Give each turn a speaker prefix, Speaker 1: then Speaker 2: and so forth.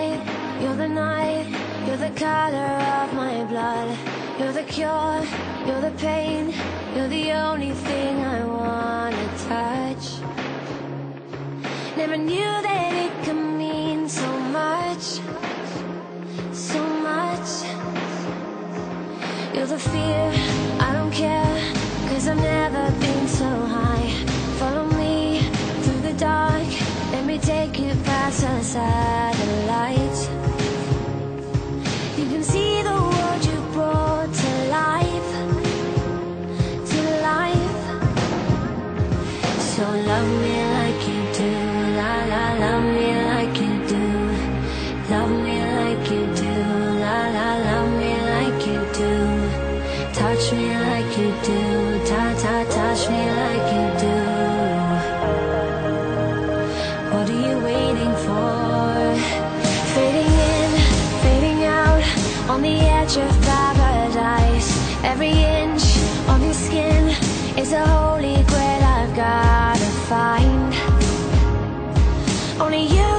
Speaker 1: light, you're the night, you're the color of my blood. You're the cure, you're the pain, you're the only thing I wanna touch. Never knew that it could mean so much, so much. You're the fear, I don't care, 'cause I've never been so high. Follow me through the dark, let me take you past the satellites. You can see the world you brought to life, to life. So love me like you do, la la, love me like you do. Love me like you do, la la, love me like you do. Touch me like you do, ta ta, touch me like you do. What are you waiting for? Fading in, fading out, on the edge of paradise. Every inch of your skin is a holy grail I've gotta find. Only you